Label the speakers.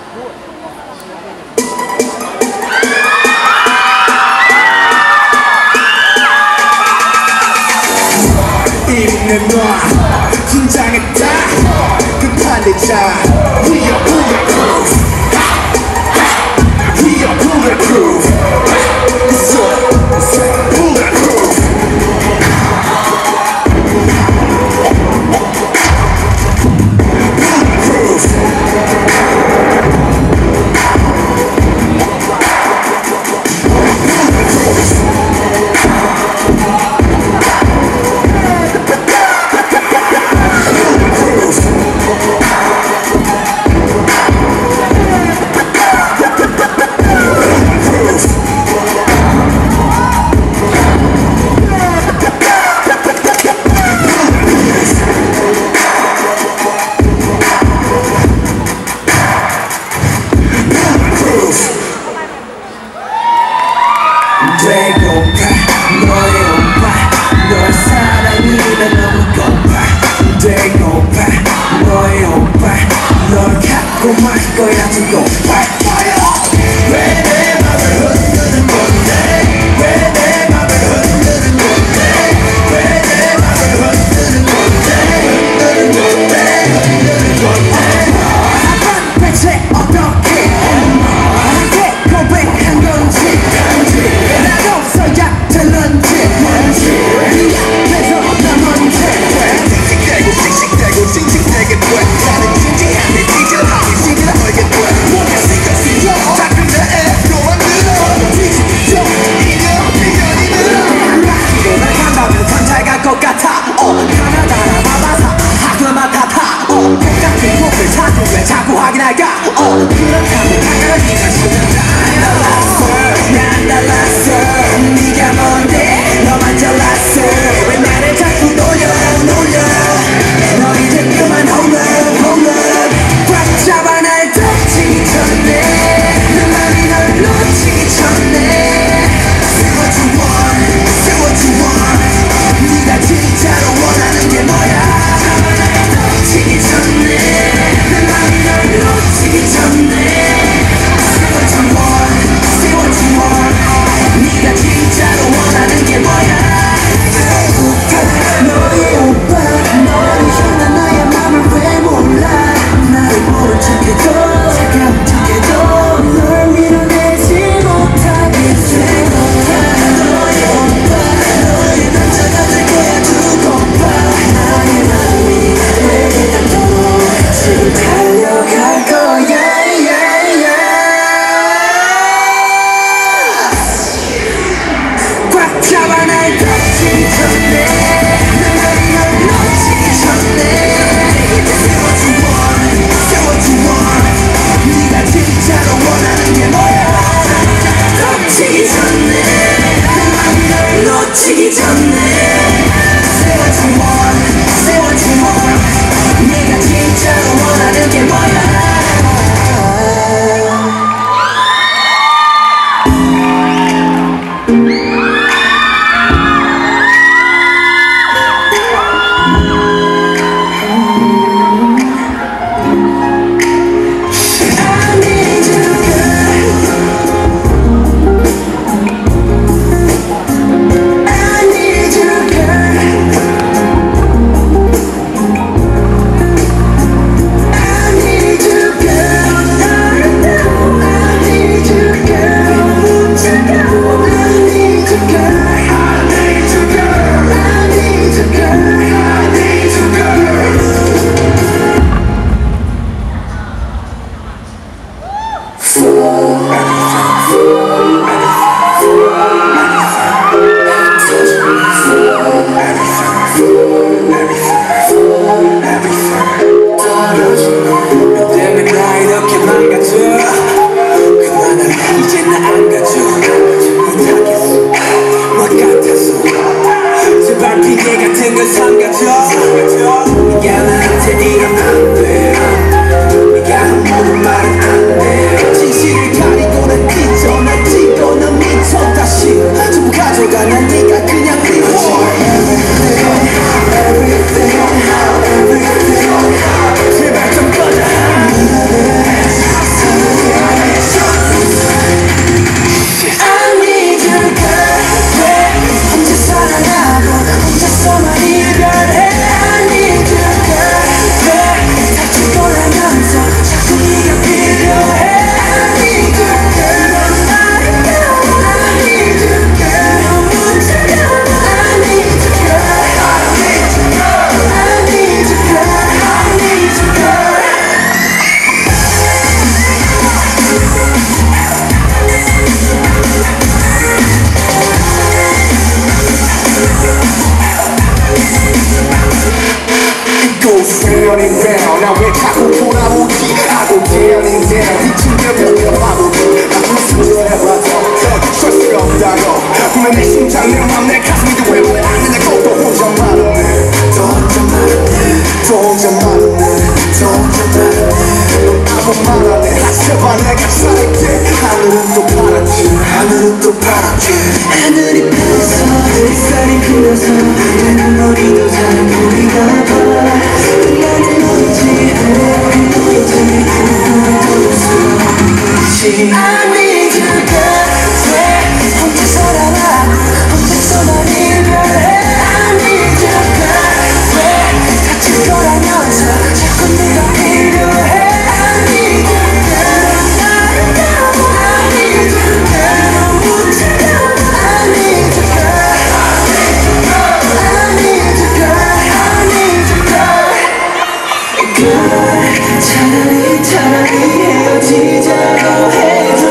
Speaker 1: 있는 너 긴장했다 급한 대자 We are bulletproof We are bulletproof It's bulletproof 배고파 너의 오빠 너의 사랑이 나 너무 고파 배고파 너의 오빠 널 갖고 말 거야 두고 왜 내 맘을 흔드는 건데 왜 내 맘을 흔드는 건데 왜 내 맘을 흔드는 건데 흔드는 건데 대체 어떻게 나한테 고백한 건지 나로서야 될런지 뭔지 네 앞에서 나 뭔지 씩씩대고 씩씩대고 싱싱대게 돼 나는 진지한 내 찌질한 내 시기를 알게 돼 뭔가 신경 쓰여 자꾸 내 애로 만들어 뒤집혀 이겨 비전이 늘어 이거 날 간다면 잘 갈 것 같아 하나다라 마마사 하구나 마타타 똑같은 목을 찾으 왜 자꾸 확인할까 그렇다면 당연히 난 달랐어 네가 뭔데 너만 잘났어 왜 나를 자꾸 놀려 너 이제 그만 hold up 꽉 잡아 날 덮치기 전에 내 맘이 널 놓치기 전에 Say what you want 네가 진짜로 원하는 게 뭐야 잡아 날 덮치기 전에 내 맘이 널 놓치기 바라지
Speaker 2: 하늘이 파래서 햇살이 그려서 나는 머리도 잘 보이나 봐 나는 너이지 우리 너이지 누구도 수 없지 I need you girl 혼자서라마 혼자서만 이별해 I need you girl 다칠 거라면서 자꾸 네가 필요해 I need you girl 나를 가고 I need you girl 너무 차가워 I need you girl I need you girl I need you girl girl 차라리 헤어지자고 해줘